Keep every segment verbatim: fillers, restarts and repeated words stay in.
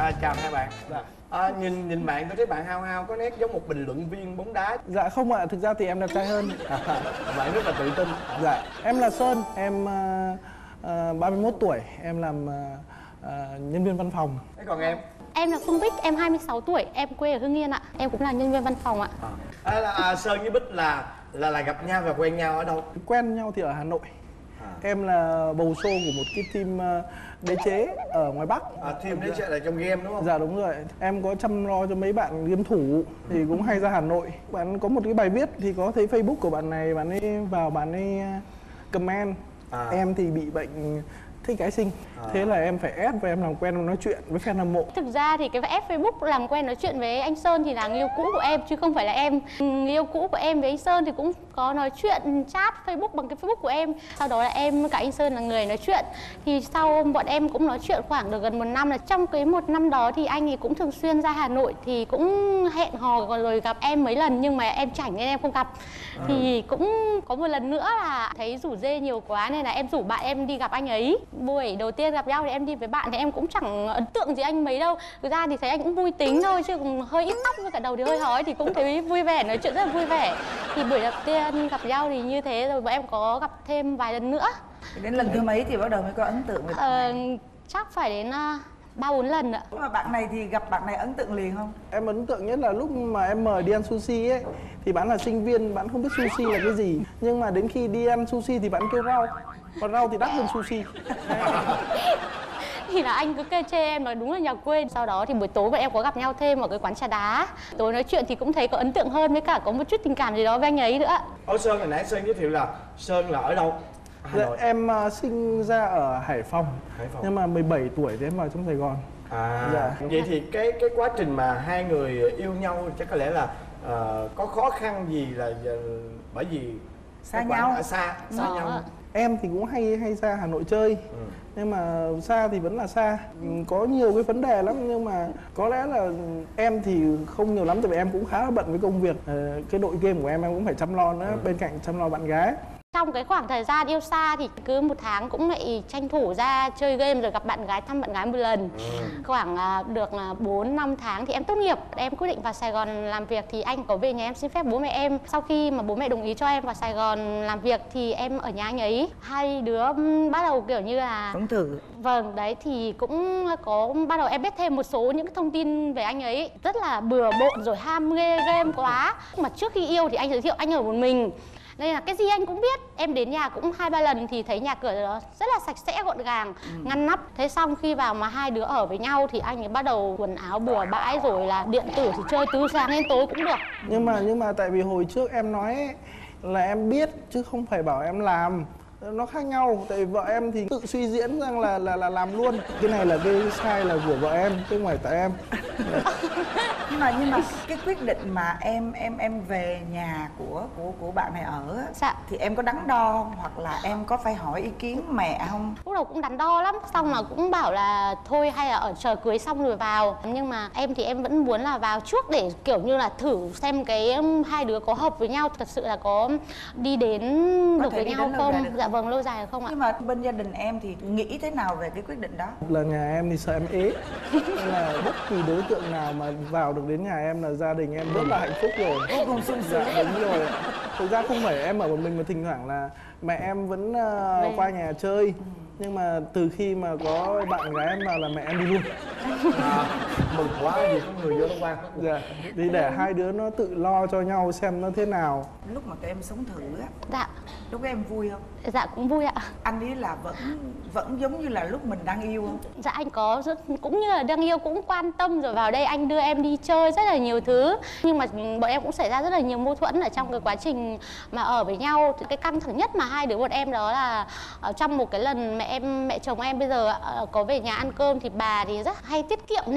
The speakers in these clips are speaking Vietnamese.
À, chào hai bạn. À, nhìn nhìn bạn tôi thấy bạn hao hao có nét giống một bình luận viên bóng đá. Dạ không ạ, thực ra thì em đẹp trai hơn. Bạn rất là tự tin. Dạ, em là Sơn, em uh, uh, ba mươi mốt tuổi, em làm uh, uh, nhân viên văn phòng. Thế còn em? Em là Phương Bích, em hai mươi sáu tuổi, em quê ở Hưng Yên ạ. Em cũng là nhân viên văn phòng ạ. À, à, là, à, Sơn với Bích là là là gặp nhau và quen nhau ở đâu? Quen nhau thì ở Hà Nội. À. Em là bầu sô của một cái team uh, đế chế ở ngoài Bắc. À, team đế chế là trong game đúng không? Dạ đúng rồi. Em có chăm lo cho mấy bạn game thủ thì cũng hay ra Hà Nội. Bạn có một cái bài viết thì có thấy Facebook của bạn này, bạn ấy vào bạn ấy comment. À. Em thì bị bệnh thích gái xinh. À. Thế là em phải ép và em làm quen nói chuyện với fan hâm mộ. Thực ra thì cái ép Facebook làm quen nói chuyện với anh Sơn thì là người yêu cũ của em chứ không phải là em. Người yêu cũ của em với anh Sơn thì cũng có nói chuyện chat Facebook bằng cái Facebook của em. Sau đó là em với cả anh Sơn là người nói chuyện. Thì sau bọn em cũng nói chuyện khoảng được gần một năm, là trong cái một năm đó thì anh ấy cũng thường xuyên ra Hà Nội thì cũng hẹn hò rồi gặp em mấy lần, nhưng mà em chảnh nên em không gặp. À. Thì cũng có một lần nữa là thấy rủ rê nhiều quá nên là em rủ bạn em đi gặp anh ấy. Buổi đầu tiên gặp nhau thì em đi với bạn thì em cũng chẳng ấn tượng gì anh mấy đâu. Thực ra thì thấy anh cũng vui tính thôi, chứ cũng hơi ít tóc với cả đầu thì hơi hói thì cũng thấy vui vẻ, nói chuyện rất là vui vẻ. Thì buổi đầu tiên gặp nhau thì như thế, rồi bọn em có gặp thêm vài lần nữa. Đến lần thứ mấy thì bắt đầu mới có ấn tượng với bạn ờ, này? Chắc phải đến ba bốn lần ạ. Nhưng mà bạn này thì gặp bạn này ấn tượng liền không? Em ấn tượng nhất là lúc mà em mời đi ăn sushi ấy, thì bạn là sinh viên, bạn không biết sushi là cái gì. Nhưng mà đến khi đi ăn sushi thì bạn kêu rau, còn rau thì đắt hơn sushi. Thì là anh cứ kê chê em nói đúng là nhà quê. Sau đó thì buổi tối bọn em có gặp nhau thêm ở cái quán trà đá. Tối nói chuyện thì cũng thấy có ấn tượng hơn, với cả có một chút tình cảm gì đó với anh ấy nữa. Ủa Sơn, hồi nãy Sơn giới thiệu là Sơn là ở đâu? Hà Nội. Dạ, em uh, sinh ra ở Hải Phòng. Hải Phòng. Nhưng mà mười bảy tuổi thì em vào trong Sài Gòn. À, dạ. Vậy thì cái cái quá trình mà hai người yêu nhau chắc có lẽ là uh, có khó khăn gì là uh, bởi vì xa nhau, à, xa xa Đó. nhau. Em thì cũng hay hay ra Hà Nội chơi. Ừ. Nhưng mà xa thì vẫn là xa. Có nhiều cái vấn đề lắm, nhưng mà có lẽ là em thì không nhiều lắm, tại vì em cũng khá là bận với công việc. Ờ, cái đội game của em em cũng phải chăm lo nữa, ừ. bên cạnh chăm lo bạn gái. Trong cái khoảng thời gian yêu xa thì cứ một tháng cũng lại tranh thủ ra chơi game rồi gặp bạn gái, thăm bạn gái một lần. Ừ. Khoảng uh, được bốn năm tháng thì em tốt nghiệp, em quyết định vào Sài Gòn làm việc thì anh có về nhà em xin phép bố mẹ em. Sau khi mà bố mẹ đồng ý cho em vào Sài Gòn làm việc thì em ở nhà anh ấy. Hai đứa bắt đầu kiểu như là sống thử. Vâng, đấy thì cũng có bắt đầu em biết thêm một số những cái thông tin về anh ấy. Rất là bừa bộn rồi ham mê game quá. Mà trước khi yêu thì anh giới thiệu anh ở một mình, nên là cái gì anh cũng biết. Em đến nhà cũng hai ba lần thì thấy nhà cửa đó rất là sạch sẽ gọn gàng, ừ. ngăn nắp. Thế xong khi vào mà hai đứa ở với nhau thì anh ấy bắt đầu quần áo bừa bãi, rồi là điện tử thì chơi từ sáng đến tối cũng được. Nhưng mà nhưng mà tại vì hồi trước em nói ấy, là em biết chứ không phải bảo em làm. Nó khác nhau, tại vì vợ em thì tự suy diễn rằng là là là làm luôn. Cái này là cái sai là của vợ em chứ không phải tại em. nhưng mà nhưng mà cái quyết định mà em em em về nhà của của của bạn này ở, dạ. thì em có đắn đo không? Hoặc là em có phải hỏi ý kiến mẹ không? Lúc đầu cũng đắn đo lắm, xong mà cũng bảo là thôi hay là ở chờ cưới xong rồi vào. Nhưng mà em thì em vẫn muốn là vào trước để kiểu như là thử xem cái hai đứa có hợp với nhau, thật sự là có đi đến có được với nhau không. Dạ vâng, lâu dài không ạ? Nhưng mà bên gia đình em thì nghĩ thế nào về cái quyết định đó? Là nhà em thì sợ em ế, nên là bất kỳ đối tượng nào mà vào được đến nhà em là gia đình em rất là hạnh phúc rồi. Vô cùng sung sướng. Dạ, đúng rồi. Thực ra không phải em ở một mình mà thỉnh thoảng là mẹ em vẫn uh, qua nhà chơi. Nhưng mà từ khi mà có bạn gái em vào là mẹ em đi luôn. À, mừng quá vì có người vô nó qua. Dạ, thì để hai đứa nó tự lo cho nhau xem nó thế nào. Lúc mà tụi em sống thử á, dạ, lúc em vui không? Dạ cũng vui ạ. Anh ấy là vẫn vẫn giống như là lúc mình đang yêu không? Dạ anh có rất, cũng như là đang yêu cũng quan tâm, rồi vào đây anh đưa em đi chơi rất là nhiều thứ. Nhưng mà bọn em cũng xảy ra rất là nhiều mâu thuẫn ở trong cái quá trình mà ở với nhau. Cái căng thẳng nhất mà hai đứa bọn em đó là ở trong một cái lần mẹ em mẹ chồng em bây giờ có về nhà ăn cơm thì bà thì rất hay tiết kiệm, nên là hay ăn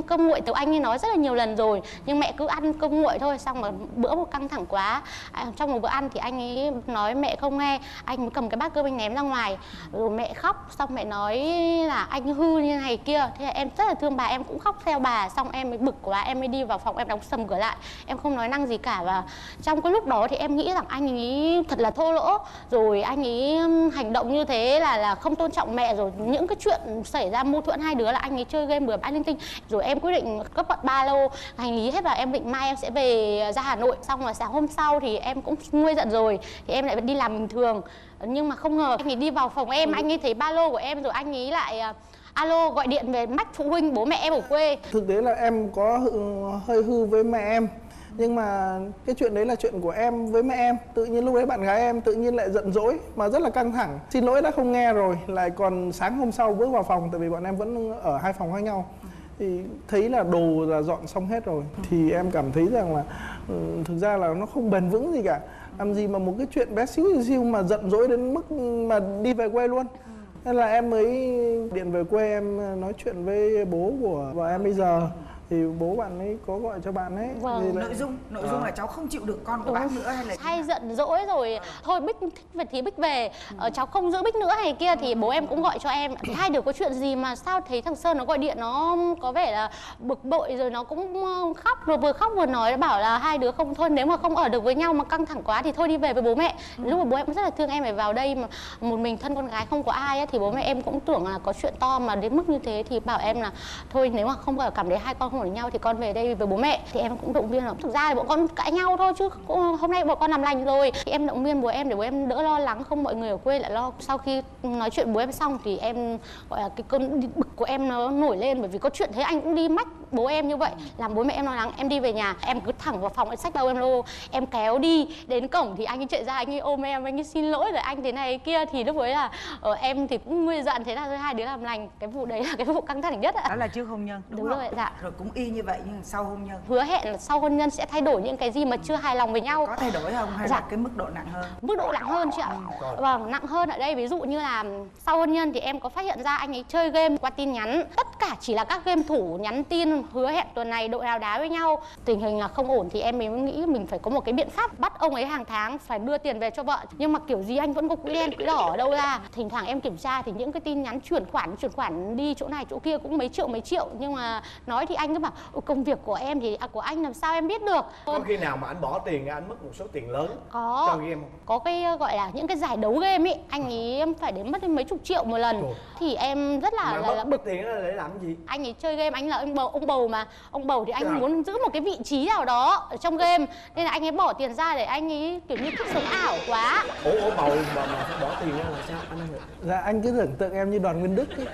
cơm cơm nguội từ anh ấy nói rất là nhiều lần rồi, nhưng mẹ cứ ăn cơm nguội thôi. Xong mà bữa một căng thẳng quá, à, trong một bữa ăn thì anh ấy nói mẹ không nghe, anh mới cầm cái bát cơm anh ném ra ngoài, rồi mẹ khóc. Xong mẹ nói là anh hư như này kia. Thế là em rất là thương bà, em cũng khóc theo bà. Xong em mới bực quá, em mới đi vào phòng, em đóng sầm cửa lại, em không nói năng gì cả. Và trong cái lúc đó thì em nghĩ rằng anh ấy thật là thô lỗ, rồi anh ấy hành động như thế là là không tôn trọng mẹ. Rồi những cái chuyện xảy ra mâu thuẫn hai đứa là anh ấy chơi game bừa bãi linh tinh. Rồi em quyết định cất bận ba lô hành lý hết và em định mai em sẽ về ra Hà Nội. Xong rồi sáng hôm sau thì em cũng nguôi giận rồi thì em lại đi làm bình thường. Nhưng mà không ngờ anh ấy đi vào phòng em, anh ấy thấy ba lô của em rồi anh ấy lại alo gọi điện về mách phụ huynh bố mẹ em ở quê. Thực tế là em có hơi hư với mẹ em, nhưng mà cái chuyện đấy là chuyện của em với mẹ em. Tự nhiên lúc đấy bạn gái em tự nhiên lại giận dỗi mà rất là căng thẳng, xin lỗi đã không nghe rồi, lại còn sáng hôm sau bước vào phòng, tại vì bọn em vẫn ở hai phòng khác nhau, thì thấy là đồ là dọn xong hết rồi. Thì em cảm thấy rằng là ừ, thực ra là nó không bền vững gì cả. Làm gì mà một cái chuyện bé xíu xíu mà giận dỗi đến mức mà đi về quê luôn. Nên là em mới điện về quê, em nói chuyện với bố của vợ em bây giờ. Thì bố bạn ấy có gọi cho bạn ấy. Vâng. Nội dung nội dung à. là cháu không chịu được con của Đúng. bác nữa hay là hay giận dỗi rồi thôi Bích thích về thì Bích về, ừ. cháu không giữ Bích nữa hay kia. Thì bố em cũng gọi cho em, hai đứa có chuyện gì mà sao thấy thằng Sơn nó gọi điện nó có vẻ là bực bội, rồi nó cũng khóc, rồi vừa khóc vừa nói, bảo là hai đứa không thôi, nếu mà không ở được với nhau mà căng thẳng quá thì thôi đi về với bố mẹ. ừ. Lúc mà bố em cũng rất là thương em phải vào đây mà một mình thân con gái không có ai ấy, thì bố mẹ em cũng tưởng là có chuyện to mà đến mức như thế, thì bảo em là thôi nếu mà không cảm thấy hai con không ở nhau thì con về đây với bố mẹ. Thì em cũng động viên là thực ra thì bọn con cãi nhau thôi chứ hôm nay bọn con làm lành rồi. Thì em động viên bố em để bố em đỡ lo lắng, không mọi người ở quê lại lo. Sau khi nói chuyện bố em xong thì em gọi là cái cơn bực của em nó nổi lên, bởi vì có chuyện thế anh cũng đi mách bố em như vậy, làm bố mẹ em lo lắng. Em đi về nhà, em cứ thẳng vào phòng, em xách bao em lô, em kéo đi đến cổng thì anh ấy chạy ra, anh ấy ôm em, anh ấy xin lỗi rồi anh thế này kia. Thì lúc đấy là ở em thì cũng nguôi giận, thế là thôi hai đứa làm lành. Cái vụ đấy là cái vụ căng thẳng nhất ạ. đó là trước hôn nhân, đúng, đúng không? rồi, dạ. Rồi cũng y như vậy nhưng sau hôn nhân hứa hẹn là sau hôn nhân sẽ thay đổi những cái gì mà chưa hài lòng với nhau. có thay đổi không hay dạ. là cái mức độ nặng hơn? Mức độ nặng hơn chị ạ. ừ. Vâng, nặng hơn ở đây ví dụ như là sau hôn nhân thì em có phát hiện ra anh ấy chơi game qua tin nhắn, tất cả chỉ là các game thủ nhắn tin hứa hẹn tuần này đội nào đá với nhau. Tình hình là không ổn thì em mới nghĩ mình phải có một cái biện pháp bắt ông ấy hàng tháng phải đưa tiền về cho vợ, nhưng mà kiểu gì anh vẫn có quỹ đen quỹ đỏ ở đâu ra. Thỉnh thoảng em kiểm tra thì những cái tin nhắn chuyển khoản chuyển khoản đi chỗ này chỗ kia cũng mấy triệu mấy triệu, nhưng mà nói thì anh cứ bảo công việc của em thì à, của anh làm sao em biết được. Có khi nào mà anh bỏ tiền ra anh mất một số tiền lớn có cho game không? Có cái gọi là những cái giải đấu game ấy, anh ấy phải đến mất đến mấy chục triệu một lần. Ồ. Thì em rất là mà là, mất là bực tiền đó để làm gì? Anh ấy chơi game, anh là ông bầu ông bầu mà ông bầu thì anh à. muốn giữ một cái vị trí nào đó ở trong game, nên là anh ấy bỏ tiền ra để anh ấy kiểu như thích sống ảo quá. Ủa, ủa bầu mà, mà phải bỏ tiền ra là sao anh? Dạ anh cứ tưởng tượng em như Đoàn Nguyên Đức ấy.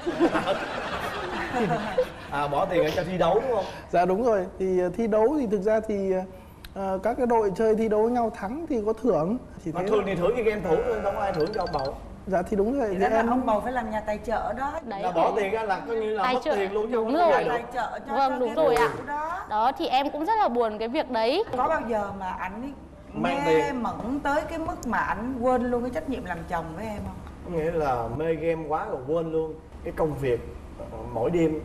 À, bỏ tiền ra cho thi đấu đúng không? Dạ đúng rồi, thì thi đấu thì thực ra thì uh, các cái đội chơi thi đấu với nhau thắng thì có thưởng. Chỉ mà thế thường thôi. thì thưởng như game thủ đâu có ai thưởng cho ông bầu. Dạ thì đúng rồi. Thì Thì đó là em ông bầu phải làm nhà tài trợ đó. Đấy, là bỏ tiền ra là coi như là tài mất trợ. tiền luôn chứ Đúng không rồi. có Tài trợ cho, Vâng, cho đúng cái rồi ạ. đó. Đó thì em cũng rất là buồn cái việc đấy. Có bao giờ mà ảnh Mang mê tiền. mẩn tới cái mức mà ảnh quên luôn cái trách nhiệm làm chồng với em không? Có nghĩa là mê game quá rồi quên luôn cái công việc uh, mỗi đêm.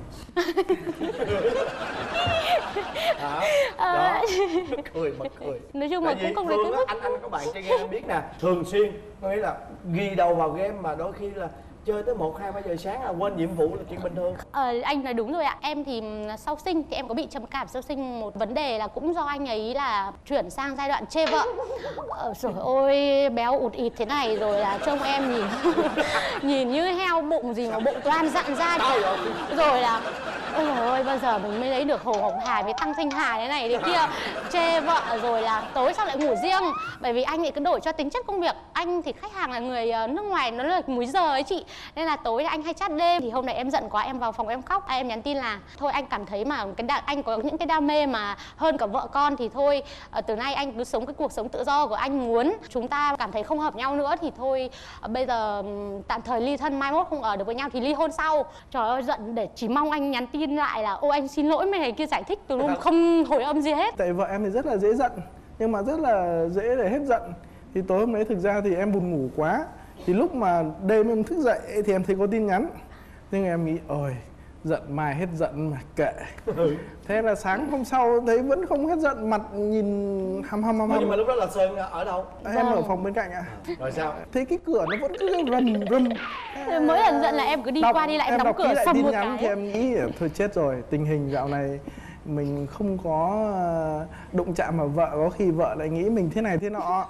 Hả? À. Đó, cười mà cười. Nói chung là cũng không đến cái mức. Anh anh có bạn chơi game anh biết nè, thường xuyên có nghĩa là ghi đầu vào game mà đôi khi là chơi tới một hai ba giờ sáng là quên nhiệm vụ là chuyện bình thường. Ờ, anh nói đúng rồi ạ. Em thì sau sinh thì em có bị trầm cảm sau sinh, một vấn đề là cũng do anh ấy là chuyển sang giai đoạn chê vợ. Ờ, rồi ôi béo ụt ịt thế này, rồi là trông em nhìn nhìn như heo bụng gì mà bụng toan dặn ra, rồi là ôi trời ơi bao giờ mình mới lấy được Hồ Hồng Hải với Tăng Thanh Hà thế này thế kia, chê vợ rồi là tối sao lại ngủ riêng, bởi vì anh ấy cứ đổi cho tính chất công việc. Anh thì khách hàng là người nước ngoài, nó là múi giờ ấy chị, nên là tối là anh hay chat đêm. Thì hôm nay em giận quá em vào phòng em khóc, à, em nhắn tin là thôi anh cảm thấy mà cái đa, anh có những cái đam mê mà hơn cả vợ con thì thôi à, từ nay anh cứ sống cái cuộc sống tự do của anh muốn. Chúng ta cảm thấy không hợp nhau nữa thì thôi à, bây giờ tạm thời ly thân, mai mốt không ở được với nhau thì ly hôn sau. Trời ơi giận để chỉ mong anh nhắn tin lại là ô anh xin lỗi mấy này kia, giải thích từ lúc không hồi âm gì hết. Tại vợ em thì rất là dễ giận, nhưng mà rất là dễ để hết giận. Thì tối hôm đấy thực ra thì em buồn ngủ quá, thì lúc mà đêm em thức dậy thì em thấy có tin nhắn, nhưng em nghĩ ôi giận mai hết giận mà kệ. Thế là sáng hôm sau thấy vẫn không hết giận, mặt nhìn hăm hăm hăm hăm. Nhưng mà lúc đó là Sơn ở đâu? Em ở phòng bên cạnh ạ. À, rồi sao? Thế cái cửa nó vẫn cứ rầm rầm. Mỗi lần giận là em cứ đi đọc, qua đi lại em đóng đọc cửa lại sầm tin một nhắn cái. thì em nghĩ thôi chết rồi, tình hình dạo này mình không có đụng chạm vào vợ, có khi vợ lại nghĩ mình thế này thế nọ.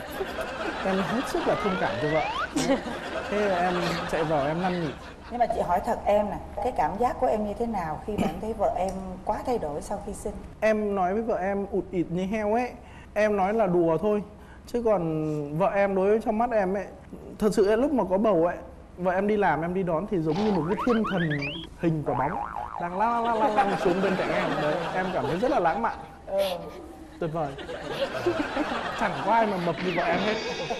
Em hết sức là thông cảm cho vợ. Thế là em chạy vào em năn nỉ. Nhưng mà chị hỏi thật em nè, cái cảm giác của em như thế nào khi bạn thấy vợ em quá thay đổi sau khi sinh? Em nói với vợ em ụt ịt như heo ấy, em nói là đùa thôi. Chứ còn vợ em đối với trong mắt em ấy, thật sự lúc mà có bầu ấy, vợ em đi làm em đi đón thì giống như một cái thiên thần hình quả bóng đang lăng lăng lăng lăng xuống bên cạnh em. Đấy, em cảm thấy rất là lãng mạn. Tuyệt vời. Chẳng có ai mà mập như vợ em hết.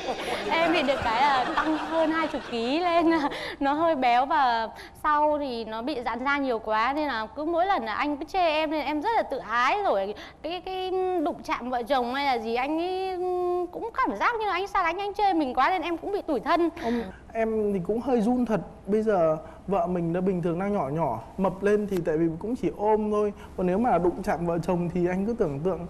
Em bị được cái là tăng hơn hai chục ký lên, nó hơi béo và sau thì nó bị giãn ra nhiều quá nên là cứ mỗi lần là anh cứ chê em nên em rất là tự ái, rồi cái cái đụng chạm vợ chồng hay là gì anh ấy cũng cảm giác như là anh xa lánh, anh chê mình quá nên em cũng bị tủi thân. Ông, em thì cũng hơi run thật. Bây giờ vợ mình đã bình thường đang nhỏ nhỏ, mập lên thì tại vì cũng chỉ ôm thôi. Còn nếu mà đụng chạm vợ chồng thì anh cứ tưởng tượng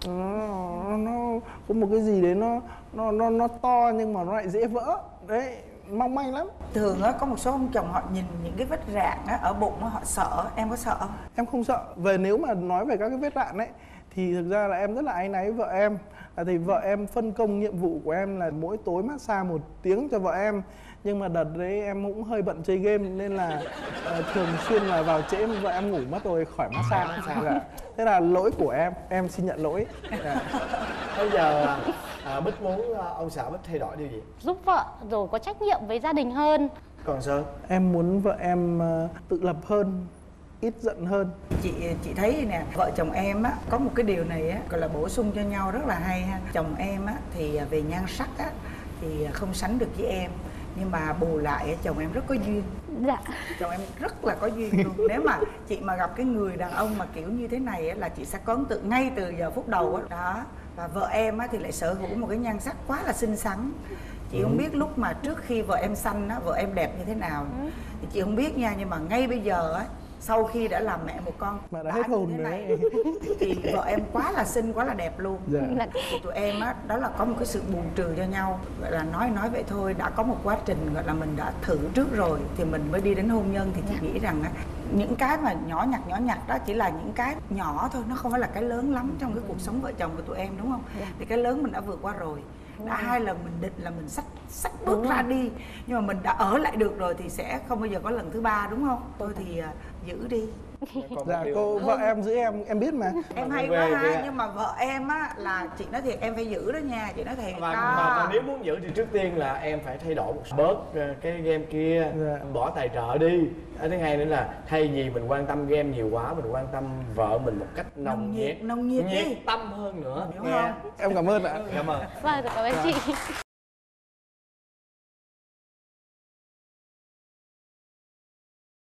nó, nó có một cái gì đấy nó nó nó nó to nhưng mà nó lại dễ vỡ đấy, mong manh lắm. Thường á có một số ông chồng họ nhìn những cái vết rạn á ở bụng á họ sợ, em có sợ không? Em không sợ. Về nếu mà nói về các cái vết rạn ấy thì thực ra là em rất là áy náy vợ em. Là thì vợ em phân công nhiệm vụ của em là mỗi tối massage một tiếng cho vợ em. Nhưng mà đợt đấy em cũng hơi bận chơi game nên là uh, thường xuyên là vào trễ vợ em ngủ mất rồi khỏi massage. Dạ. Thế là lỗi của em, em xin nhận lỗi. Dạ. Bây giờ à, Bích muốn ông xã Bích thay đổi điều gì? Giúp vợ rồi có trách nhiệm với gia đình hơn. Còn Sơn? Em muốn vợ em uh, tự lập hơn, ít giận hơn. Chị chị thấy nè, vợ chồng em á có một cái điều này á gọi là bổ sung cho nhau rất là hay ha. Chồng em á thì về nhan sắc á thì không sánh được với em, nhưng mà bù lại chồng em rất có duyên. Dạ. Chồng em rất là có duyên luôn. Nếu mà chị mà gặp cái người đàn ông mà kiểu như thế này á là chị sẽ có ấn tượng ngay từ giờ phút đầu á. Đó. Và vợ em á thì lại sở hữu một cái nhan sắc quá là xinh xắn. Chị không biết lúc mà trước khi vợ em sanh á, vợ em đẹp như thế nào thì chị không biết nha, nhưng mà ngay bây giờ á, sau khi đã làm mẹ một con mà đã hết hồn như thế rồi này thì vợ em quá là xinh, quá là đẹp luôn. Dạ. Thì tụi em á, đó là có một cái sự bù trừ cho nhau, gọi là nói nói vậy thôi, đã có một quá trình gọi là mình đã thử trước rồi thì mình mới đi đến hôn nhân. Thì chị nghĩ rằng á, những cái mà nhỏ nhặt nhỏ nhặt đó chỉ là những cái nhỏ thôi, nó không phải là cái lớn lắm trong cái cuộc sống vợ chồng của tụi em, đúng không? Thì cái lớn mình đã vượt qua rồi. Đã hai lần mình định là mình xách xách bước ra đi, nhưng mà mình đã ở lại được rồi thì sẽ không bao giờ có lần thứ ba, đúng không? Tôi thì uh, giữ đi. Dạ cô vợ em giữ em em biết mà. Em hay quá ha, nhưng mà vợ em á là chị nói thiệt em phải giữ đó nha, chị nói thiệt. Mà, đó. mà, mà nếu muốn giữ thì trước tiên là em phải thay đổi một bớt cái game kia, dạ. bỏ tài trợ đi. Thứ hai nữa là thay vì mình quan tâm game nhiều quá, mình quan tâm vợ mình một cách nồng, Nồng nhiệt, nhiệt, nồng nhiệt nhiệt đi. tâm hơn nữa. Đúng Nghe. không? Em cảm ơn ạ. Cảm ơn. Vâng, cảm ơn chị.